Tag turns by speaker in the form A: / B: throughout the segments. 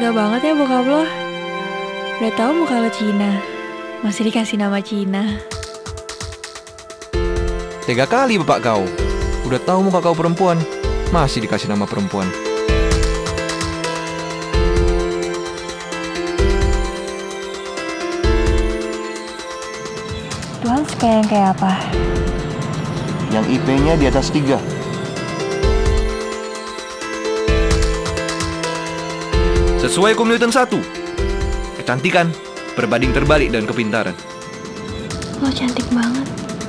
A: Tega banget ya bokap lo. Udah tahu muka lo Cina, masih dikasih nama Cina.
B: Tega kali bapak kau. Udah tahu muka kau perempuan, masih dikasih nama perempuan.
A: Tuhan suka yang kayak apa?
C: Yang IP-nya di atas 3.
B: Sesuai hukum Newton 1, kecantikan berbanding terbalik dan kepintaran.
A: Lo cantik banget.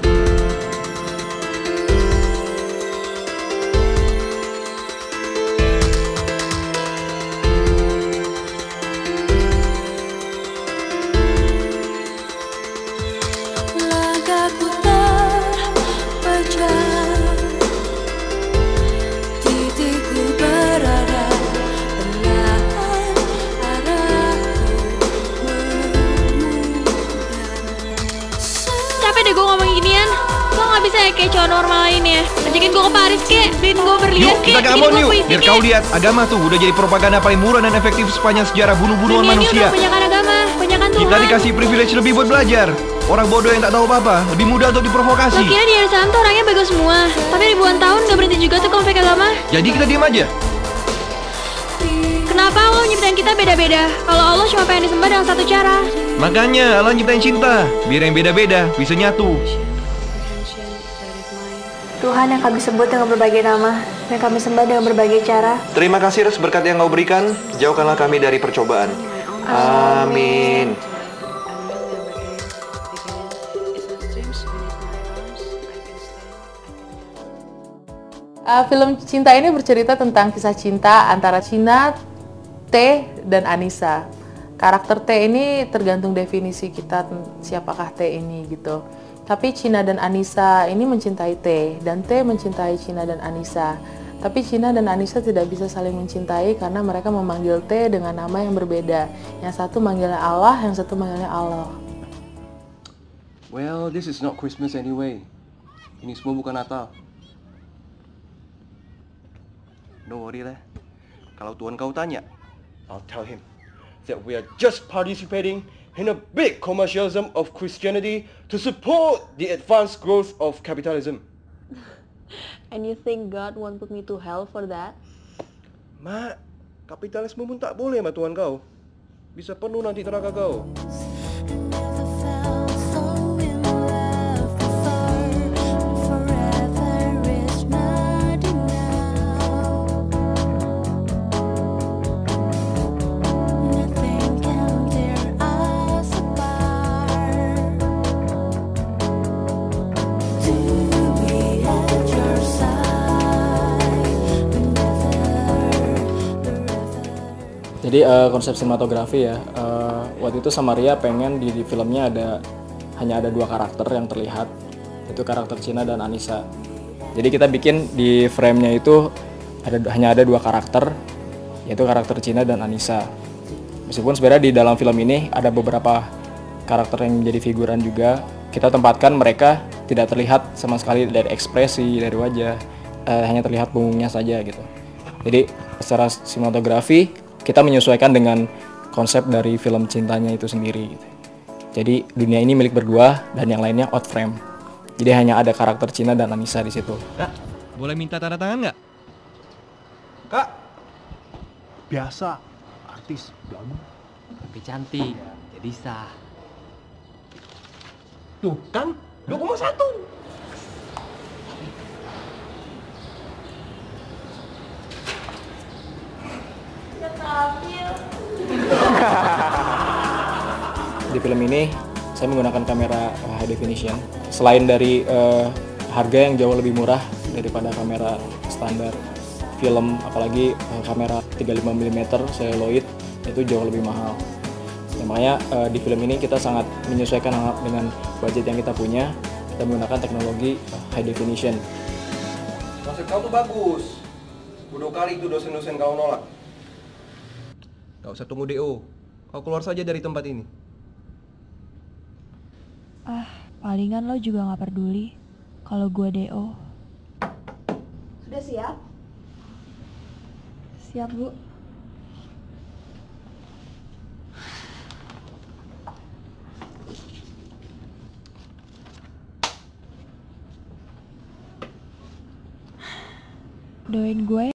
A: Capek deh gue ngomong ginian. Lo gak bisa ya kayak cowok normal lainnya. Ajakin gue ke Paris kek, beliin gue berlian
B: Yuk, kita
A: kek,
B: gamon yuk. Biar kau lihat, agama tuh udah jadi propaganda paling murah dan efektif sepanjang sejarah bunuh-bunuhan manusia.
A: Banyakan agama, banyakan Tuhan.
B: Kita dikasih privilege lebih buat belajar. Orang bodoh yang tak tahu apa-apa, lebih mudah untuk
A: Lo
B: diprovokasi.
A: kira di Yerusalem tuh orangnya bagus semua. Tapi ribuan tahun gak berhenti juga tuh konflik agama.
B: Jadi kita diam aja.
A: Kenapa Allah nyiptain kita beda-beda? Kalau Allah cuma pengen disembah dengan satu cara.
B: Makanya Allah nyiptain cinta, biar yang beda-beda bisa nyatu.
A: Tuhan yang kami sebut dengan berbagai nama, yang kami sembah dengan berbagai cara.
B: Terima kasih atas berkat yang kau berikan. Jauhkanlah kami dari percobaan. Amin.
D: Film Cinta ini bercerita tentang kisah cinta antara Cina, T, dan Anissa. Karakter T ini tergantung definisi kita siapakah T ini gitu. Tapi Cina dan Anissa ini mencintai T, dan T mencintai Cina dan Anissa. Tapi Cina dan Anissa tidak bisa saling mencintai karena mereka memanggil T dengan nama yang berbeda. Yang satu manggilnya Allah, yang satu manggilnya Allah.
C: Well, this is not Christmas anyway. Ini semua bukan Natal. Don't worry lah. Kalau Tuhan kau tanya, I'll tell him that we are just participating in a big commercialism of Christianity to support the advanced growth of capitalism.
E: And you think God won't put me to hell for that?
C: Mak, kapitalisme pun tak boleh sama Tuhan kau. Bisa penuh nanti neraka kau.
F: Jadi konsep sinematografi ya, waktu itu Samaria pengen di filmnya hanya ada 2 karakter yang terlihat, itu karakter Cina dan Anissa. Jadi kita bikin di frame-nya itu hanya ada 2 karakter, yaitu karakter Cina dan Anissa. Meskipun sebenarnya di dalam film ini ada beberapa karakter yang menjadi figuran juga, kita tempatkan mereka tidak terlihat sama sekali dari ekspresi, dari wajah, hanya terlihat punggungnya saja gitu. Jadi secara sinematografi kita menyesuaikan dengan konsep dari film cintanya itu sendiri gitu. Jadi dunia ini milik berdua dan yang lainnya out frame. Jadi hanya ada karakter Cina dan Anissa di situ.
B: Kak, boleh minta tanda tangan nggak?
C: Kak, biasa artis gamu.
G: Tapi cantik, jadi sah.
C: Tuh kan, 2,1.
F: Di film ini saya menggunakan kamera high definition. Selain dari harga yang jauh lebih murah daripada kamera standar film, apalagi kamera 35 mm celluloid itu jauh lebih mahal. Ya, makanya di film ini kita sangat menyesuaikan dengan budget yang kita punya. Kita menggunakan teknologi high definition.
C: Maksud kau tuh bagus. Bodoh kali itu dosen-dosen kau nolak. Gak usah tunggu DO. Kau keluar saja dari tempat ini.
A: Palingan lo juga gak peduli kalau gue DO.
E: Sudah siap?
A: Siap, Bu. Doain gue